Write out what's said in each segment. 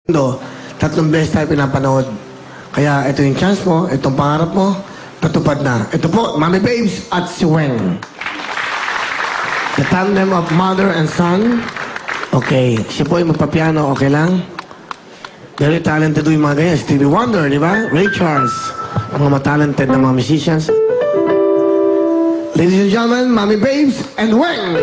Tatlong beses tayo pinapanood. Kaya ito yung chance mo, itong pangarap mo, tatupad na. Ito po, Mami Babes at si Weng. The tandem of mother and son. Okay, siya po yung magpapiano, okay lang? Very talented yung mga ganyan. Stevie Wonder, di ba? Ray Charles. Ang mga talented na mga musicians. Ladies and gentlemen, Mami Babes and Weng.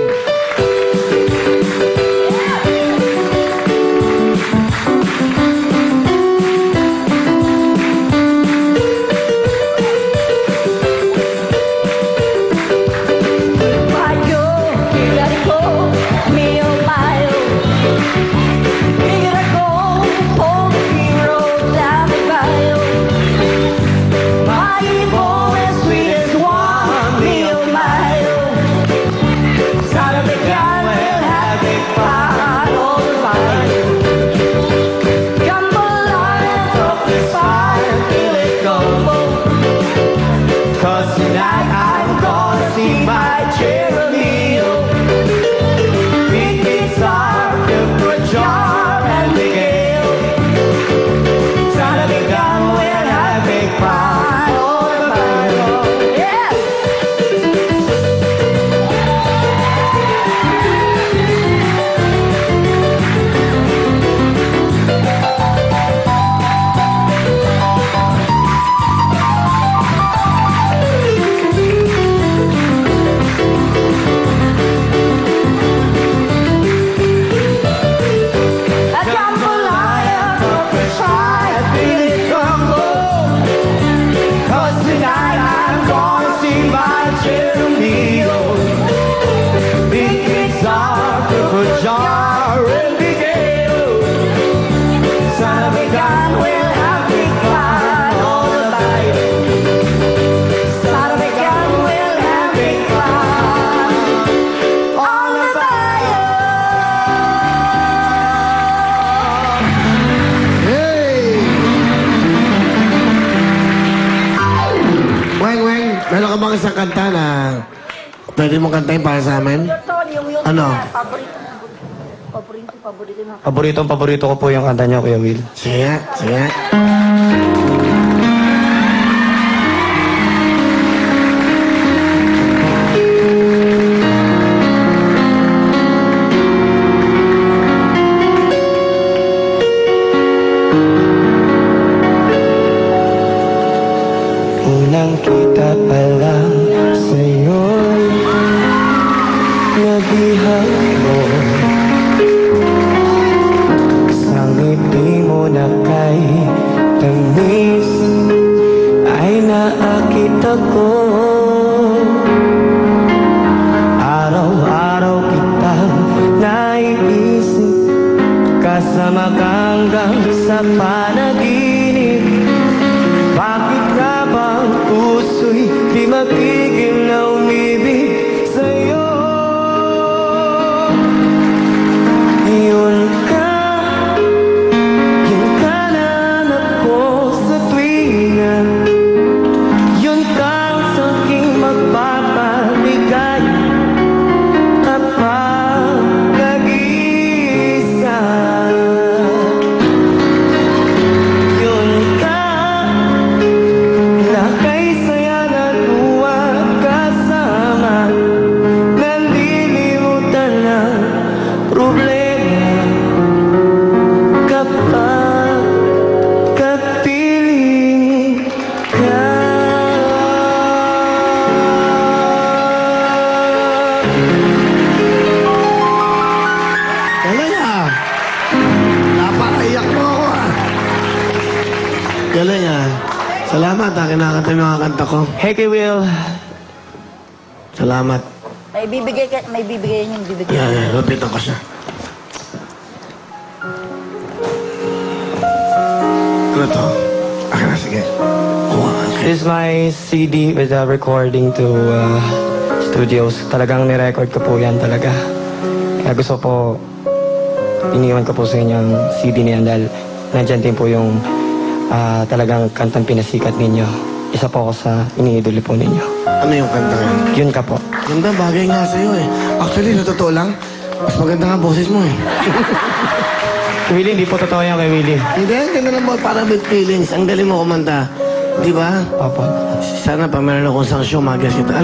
Meron ka bang isang kanta na pwede mong kantahin para sa amin? Ano? Paborito ko po yung kanta niyo, Kuya Will. Sige, sige. Unang kita pa lang sa'yo'y nabihag mo. Sa ngiti mo na kay tamis ay naakit ako. Araw-araw kitang naiisip, kasama kang hanggang sa panaginip. Bakit nga bang puso'y di mapigil na umibig sa'yo? Yun ka na ako sa tuwina. Yun kang sa'king magpapaligay kapag nag-iisa. Galing ah. Salamat ah, kinakanta yung mga kanta ko. Hey, Kuya Will. Salamat. May bibigay niyo, bibigay. Yeah, lapitan ko siya. Ano to? Akin na, sige. This is my CD with a recording to studios. Talagang nirecord ko po yan talaga. Kaya gusto po, iniwan ko po sa inyo ang CD niyan dahil nandyan din po yung talagang kantang pinasikat ninyo. Isa po ako sa iniidolo po ninyo. Ano yung kanta yan? Yun ka po. Ganda, bagay nga sa'yo eh. Actually, sa totoo lang, mas maganda nga boses mo eh. Willie, hindi po totoo yan kay Willie. Hindi, ganda lang mo, para with feelings. Ang galing mo kumanta. Di ba? Opo. Sana pa meron akong sang show, mag-guess kita.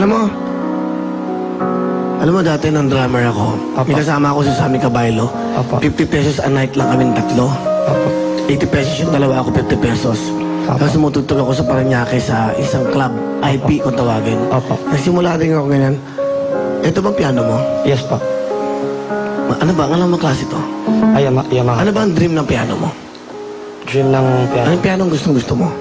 Alam mo, dati nung drummer ako, Apa. may kasama ako sa Sammy Caballo. Apa. 50 pesos a night lang kaming tatlo. Opo. 80 pesos yung dalawa, ako 50 pesos. Apa. Tapos tumutugtog ako sa Paranaque sa isang club, IP kung tawagin. Apa. Nagsimula din ako ganyan. Ito bang piano mo? Yes po. Ano ba? Ano mo klase to? Ay, Yamaha. Ano ba ang dream ng piano mo? Dream ng piano. Anong piano ang gusto mo?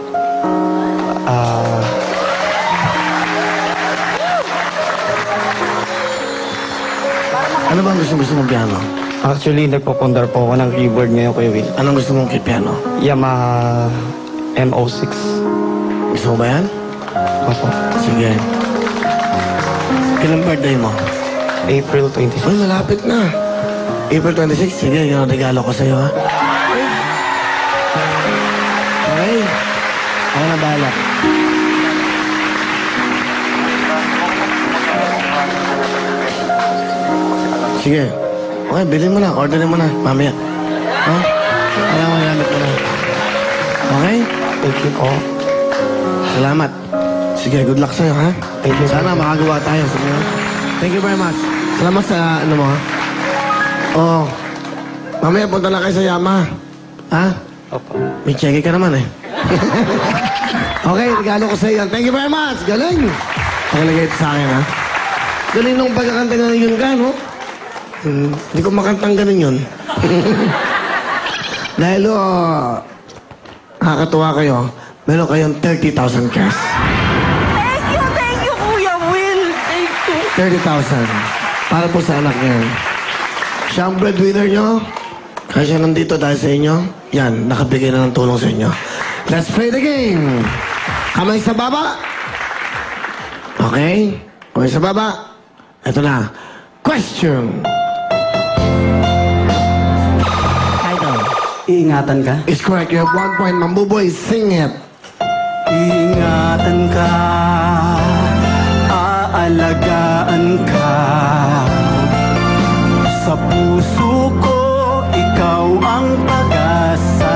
Ano ba ang gusto mong piano? Actually, nagpapundar po ako ng keyboard ngayon kay Will. Anong gusto mong piano? Yamaha MO6. Gusto mo ba yan? Opo. Sige. Kailan birthday mo? April 26. Uy, malapit na. April 26. Sige, yun ang regalo ko sa'yo, ha? Okay. Ako na bahala. Sige. Okay, bilhin mo na. Orderin mo na. Mamaya. Ha? Kaya mo gamit mo na. Okay? Thank you po. Salamat. Sige, good luck sa'yo, ha? Thank you. Sana makagawa tayo. Sige, ha? Thank you very much. Salamat sa ano mo, ha? Oo. Mamaya punta lang kayo sa Yamaha. Ha? Opo. May cheque ka naman, eh. Okay, regalo ko sa iyo. Thank you very much. Galing. Pakalagay ito sa akin, ha? Galing nung pagkakanta na yun ka, no? Hindi ko makantang ganun yun. Dahil, nakakatuwa kayo. Meron kayong 30,000 cash. Thank you, Kuya Will. Thank you. 30,000. Para po sa anak niya. Siya ang breadwinner nyo. Kaya siya nandito dahil sa inyo. Yan, nakabigay na ng tulong sa inyo. Let's play the game. Kamay sa baba. Okay? Kamay sa baba. Ito na. Question. Title. Iingatan ka? Is correct. You have 1 point. Mambuboy, sing it. Iingatan ka, aalagaan ka. Sa puso ko, ikaw ang pag-asa.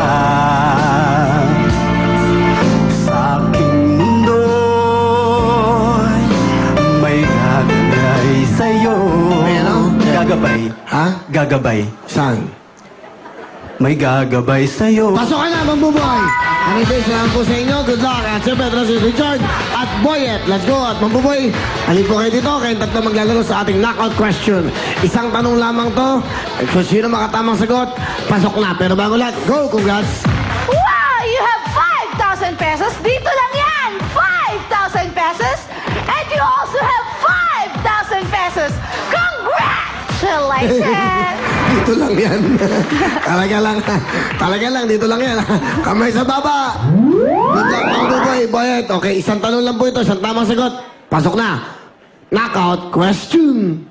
Sa aking mundo'y may gagabay sa'yo. May ano? Gagabay. Ha? Gagabay. Saan? May gagabay sa'yo. Pasok ka na, Mambuboy! Anibay, salamat po sa inyo. Good luck. At siyempre, ito na si Richard at Boyet. Let's go. At Mambuboy, halip po kayo dito. Kayong tatlo maglalaro sa ating knockout question. Isang tanong lamang to. Kung sino makatamang sagot, pasok na. Pero bago lahat, go! Congrats! Wow! You have 5,000 pesos. Dito lang yan! 5,000 pesos. And you also have 5,000 pesos. Congratulations! Dito lang yan. Talaga lang, dito lang yan. Kamay sa baba. Good luck, Mambuboy, Boyet. Okay, isang tanong lang po ito. Isang tamang sagot. Pasok na. Knockout question.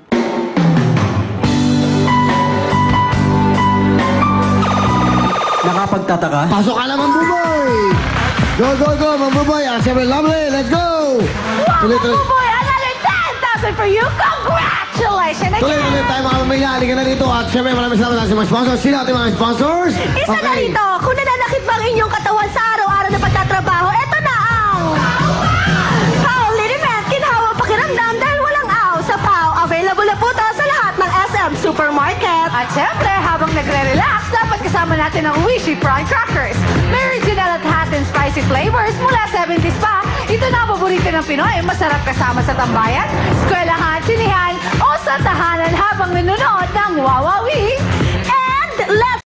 Nakapagtataka? Pasok ka na, Mambuboy! Go, go, go, Mambuboy! Ah, siyempre, lovely! Let's go! Wow, boy, another 10,000 for you. Congratulations Tuloy again. tayo mga mamaya. Halika na dito. At siyempre, maraming salamat sa mga sponsors. Sino ating mga sponsors? Isa na rito, kung nananakit ba ang inyong katawan sa araw-araw na pagtatrabaho, eto na ang Pao Liniment. Ginhawang pakiramdam dahil walang aw sa Pao. Available na po ito sa lahat ng SM Supermarket. At syempre, habang nagre-relax, dapat kasama natin ang Wishy Prawn Crackers. May original at hot and spicy flavors mula 70s pa. Ito na ang paborito ng Pinoy. Masarap kasama sa tambayan, eskwelahan, sinihan, o sa tahanan habang nanonood ng Wawawi. And let's